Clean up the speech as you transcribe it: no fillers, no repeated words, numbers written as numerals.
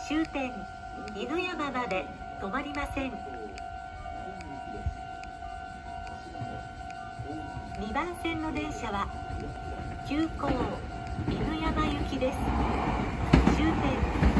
終点犬山まで止まりません。2番線の電車は急行犬山行きです。終点